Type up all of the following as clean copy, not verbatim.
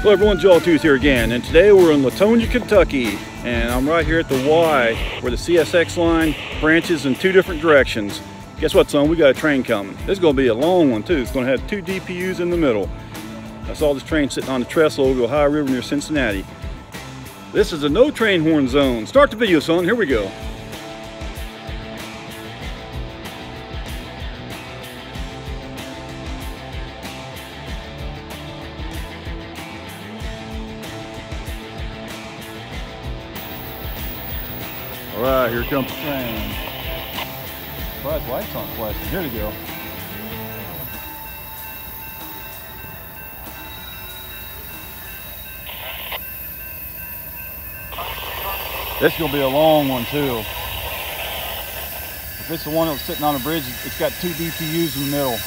Hello everyone, Joel Tooth here again, and today we're in Covington, Kentucky, and I'm right here at the Y where the CSX line branches in two different directions. Guess what, son? We got a train coming. This is going to be a long one too. It's going to have two DPUs in the middle. I saw this train sitting on the trestle over the Ohio River near Cincinnati. This is a no train horn zone. Start the video, son. Here we go. All right, here comes the train. Well, that lights on flashing. Here we go. This is going to be a long one too. If it's the one that was sitting on the bridge, it's got two DPUs in the middle.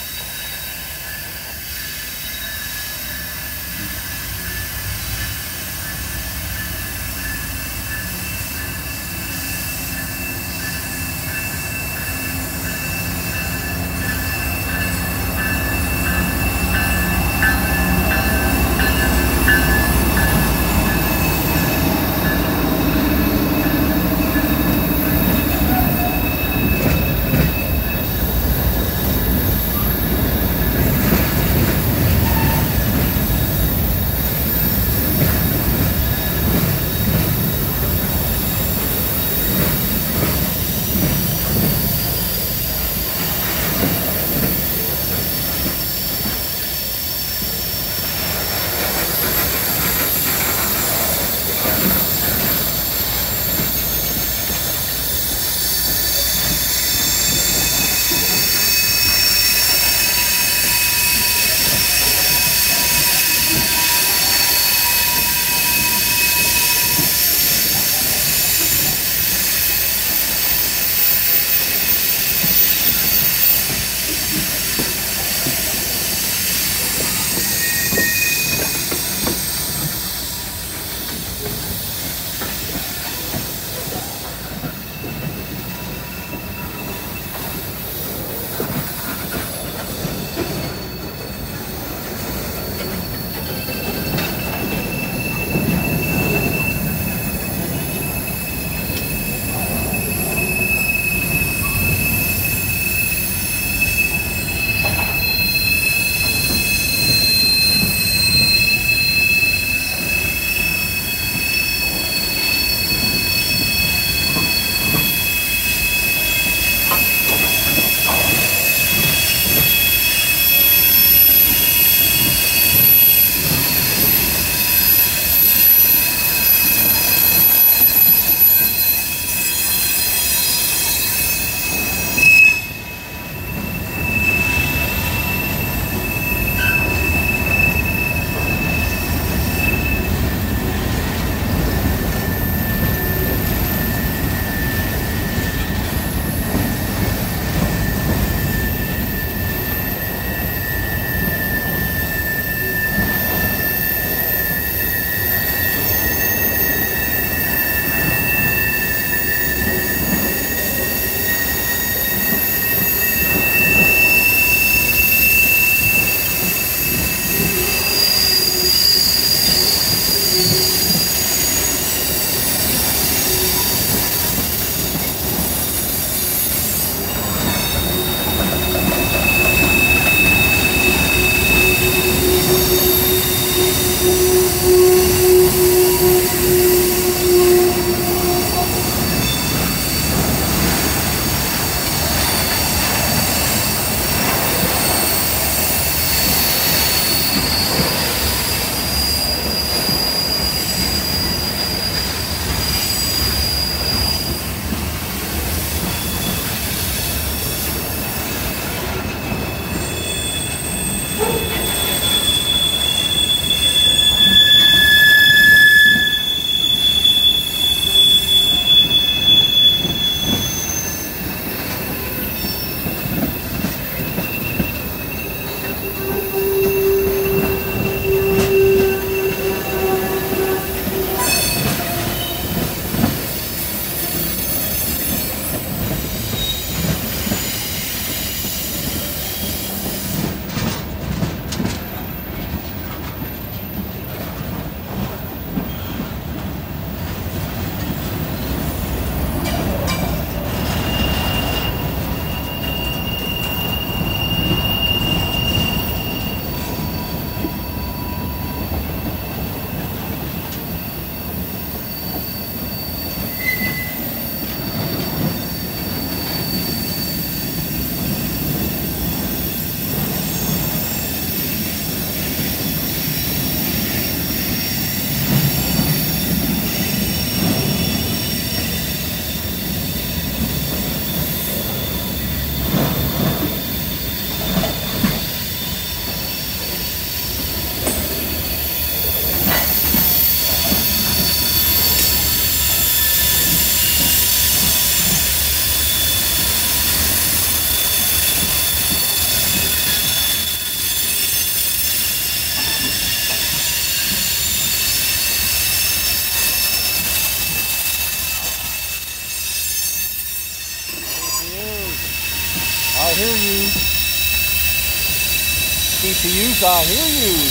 DPUs, I hear you.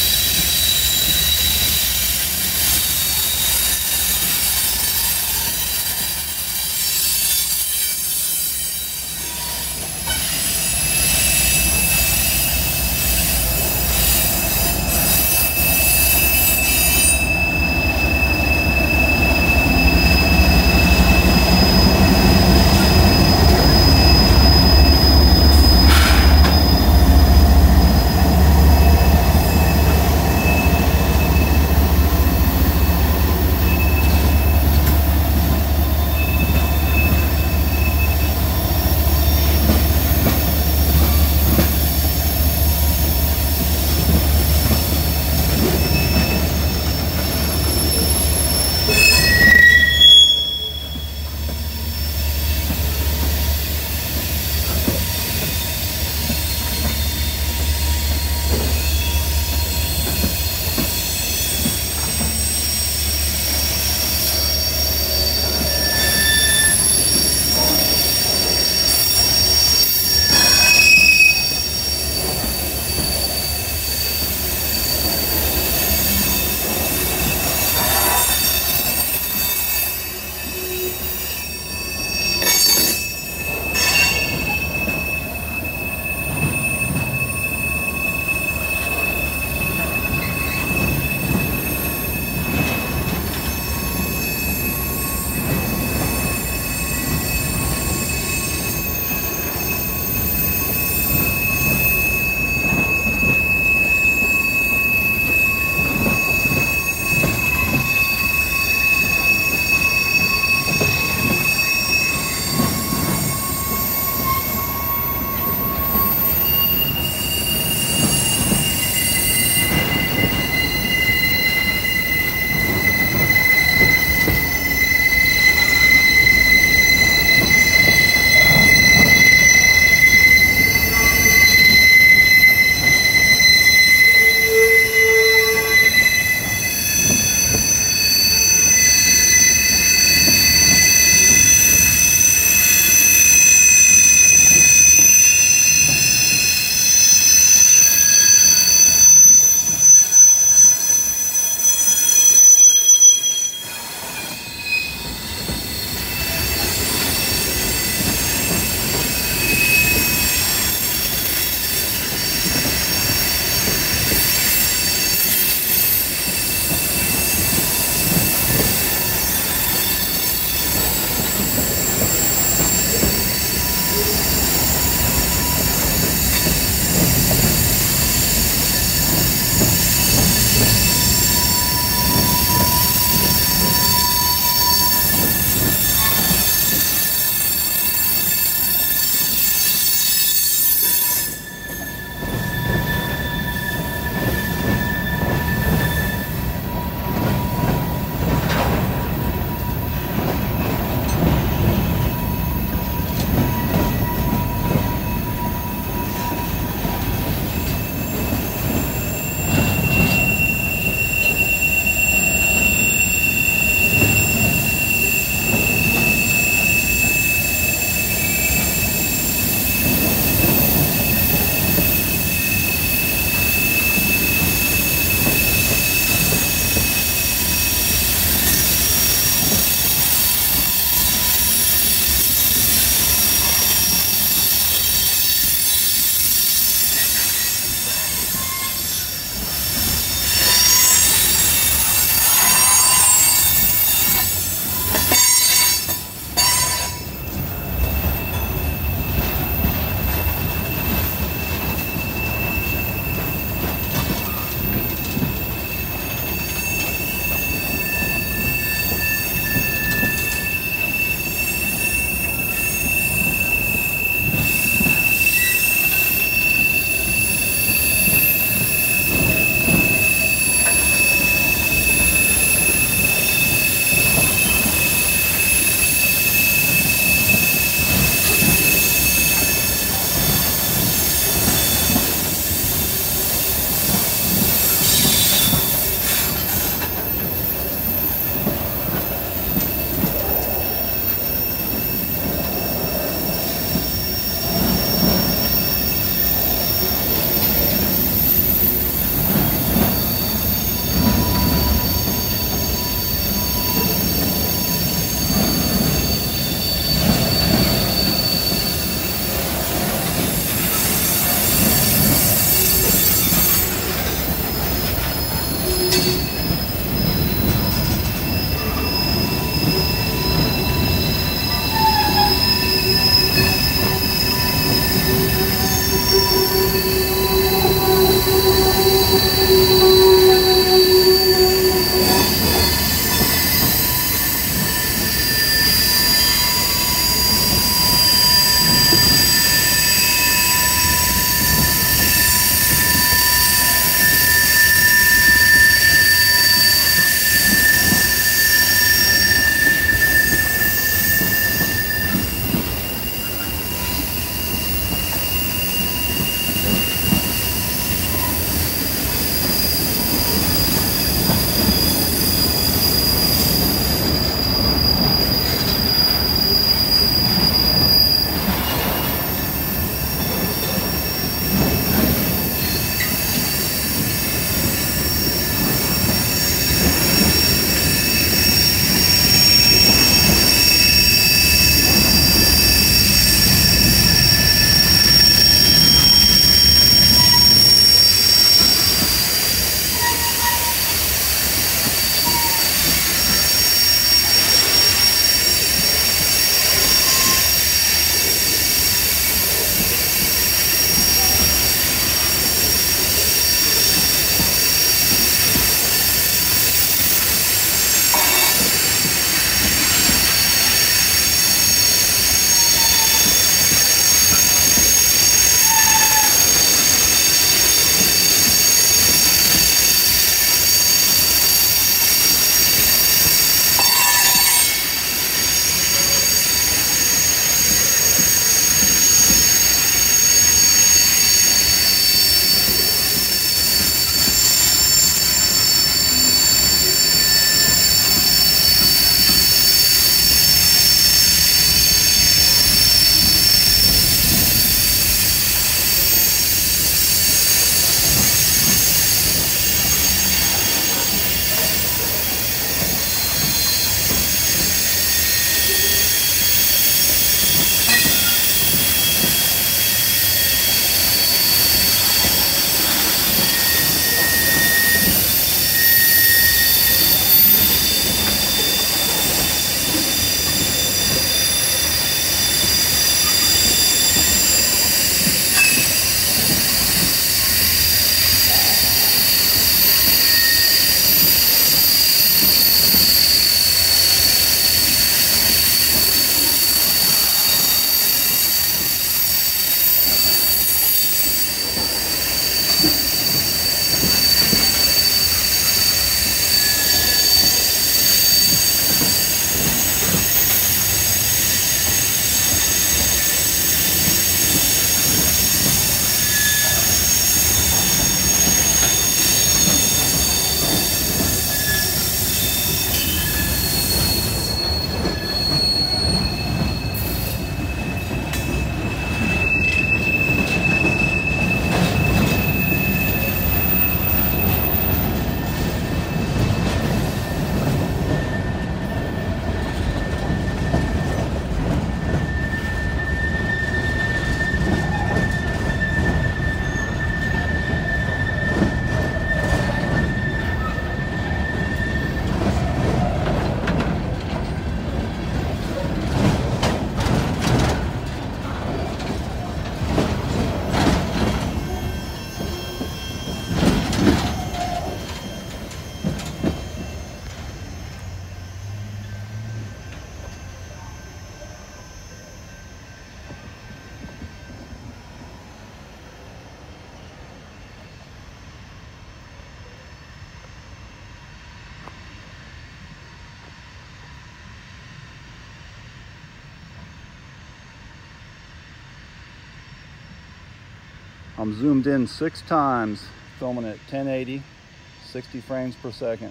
I'm zoomed in 6 times, filming at 1080, 60 frames per second.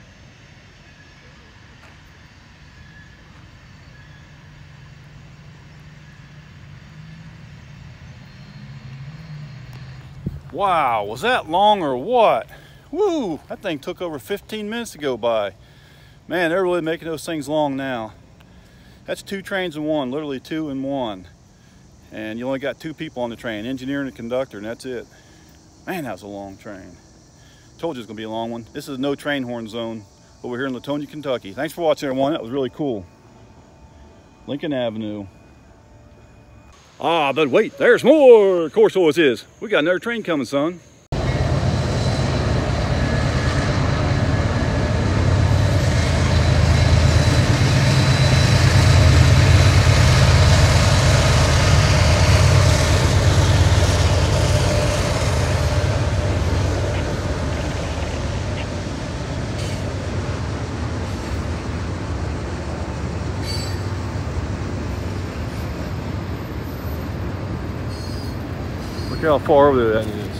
Wow, was that long or what? Woo, that thing took over 15 minutes to go by. Man, they're really making those things long now. That's 2 trains in one, literally 2 in 1. And you only got 2 people on the train, engineer and a conductor, and that's it. Man, that was a long train. Told you it's gonna be a long one. This is no train horn zone over here in Latonia, Kentucky. Thanks for watching, everyone. That was really cool. Lincoln Avenue. Ah, but wait, there's more. Of course, always is. We got another train coming, son. Look how far over there that is.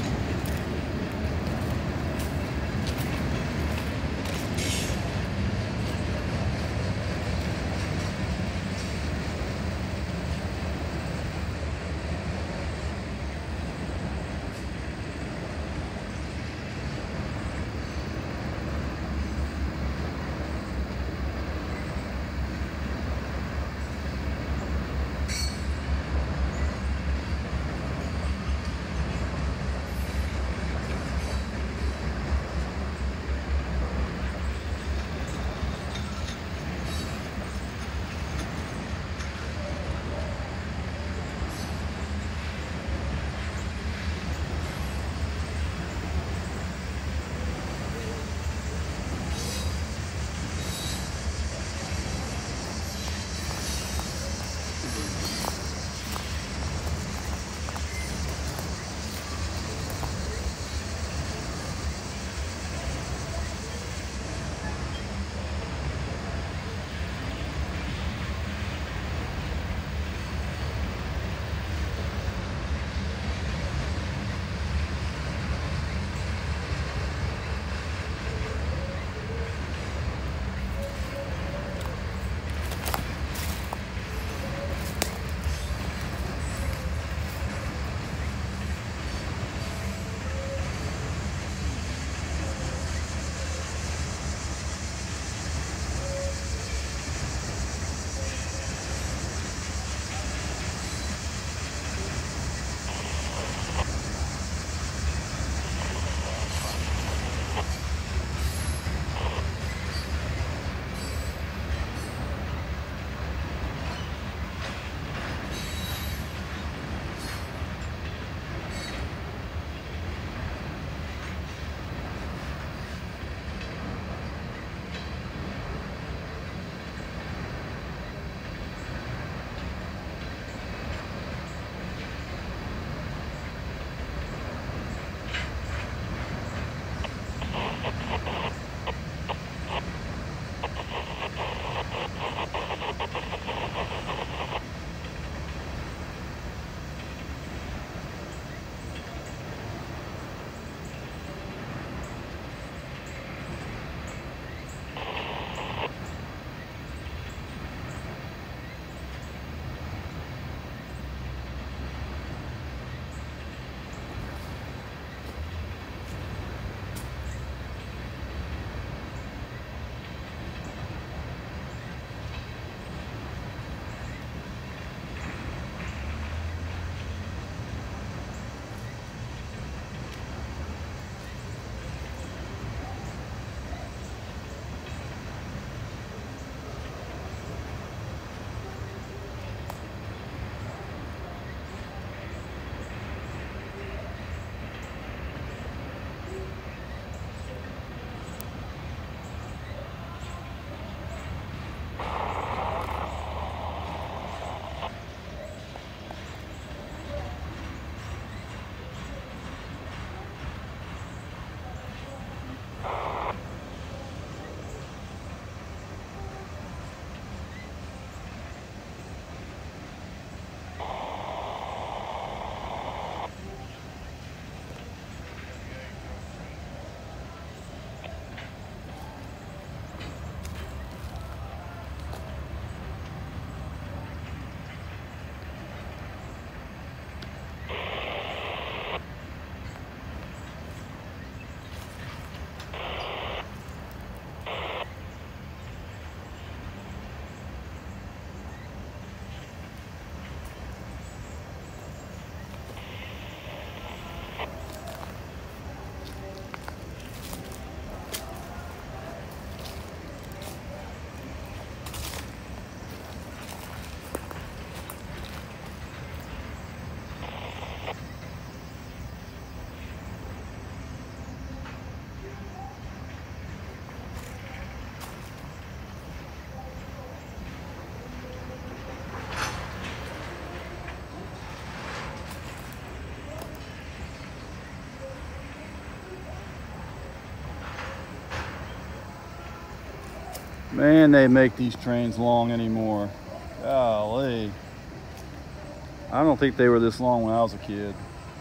Man, they make these trains long anymore. Golly. I don't think they were this long when I was a kid.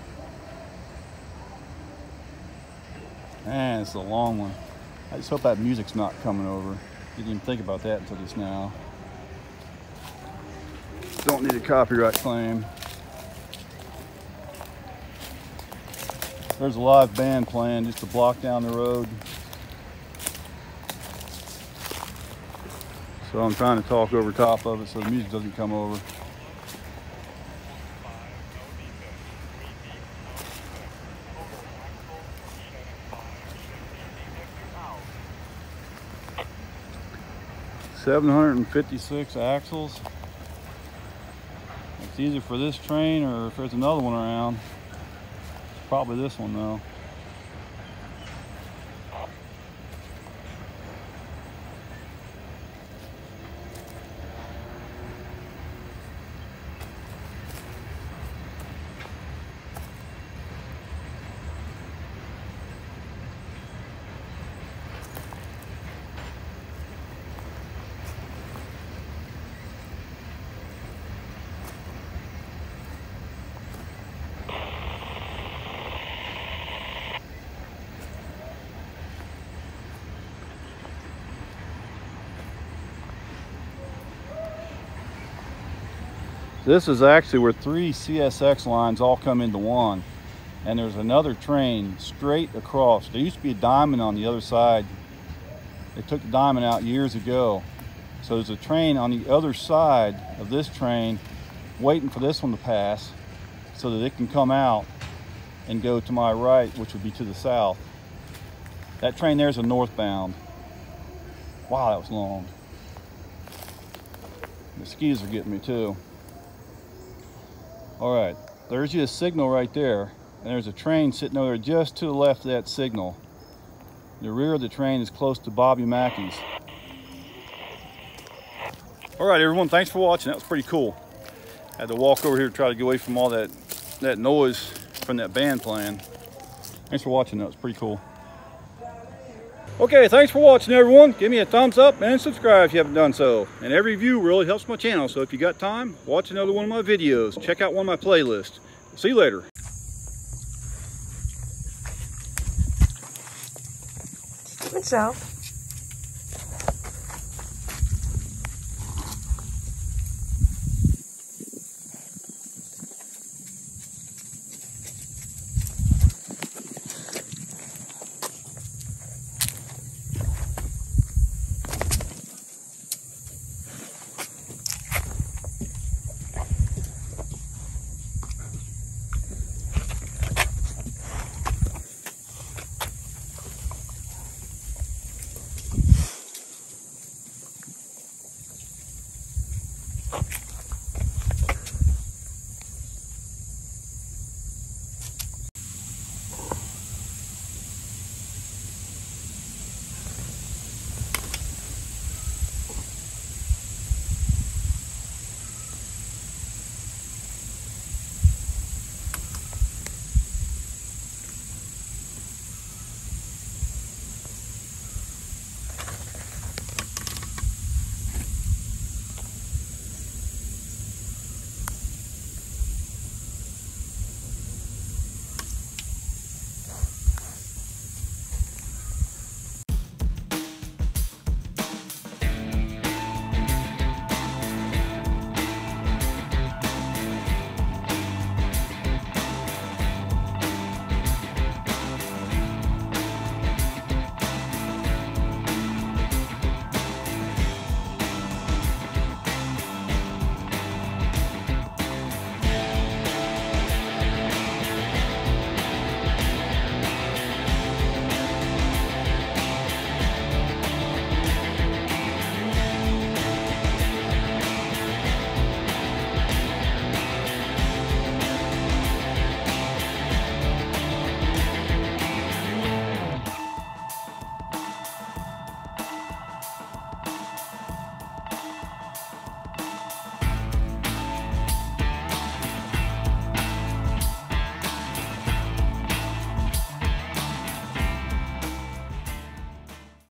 Man, it's a long one. I just hope that music's not coming over. Didn't even think about that until just now. Don't need a copyright claim. There's a live band playing just a block down the road. So I'm trying to talk over top of it so the music doesn't come over. $756 axles. It's either for this train or if there's another one around. It's probably this one though. This is actually where 3 CSX lines all come into one. And there's another train straight across. There used to be a diamond on the other side. They took the diamond out years ago. So there's a train on the other side of this train waiting for this one to pass so that it can come out and go to my right, which would be to the south. That train there is a northbound. Wow, that was long. The mosquitoes are getting me too. All right, there's your signal right there, and there's a train sitting over there just to the left of that signal. The rear of the train is close to Bobby Mackey's. All right, everyone, thanks for watching. That was pretty cool. I had to walk over here to try to get away from all that noise from that band playing. Thanks for watching. That was pretty cool. Okay, thanks for watching, everyone. Give me a thumbs up and subscribe if you haven't done so. And every view really helps my channel, so if you got time, watch another one of my videos. Check out one of my playlists. See you later. Good job.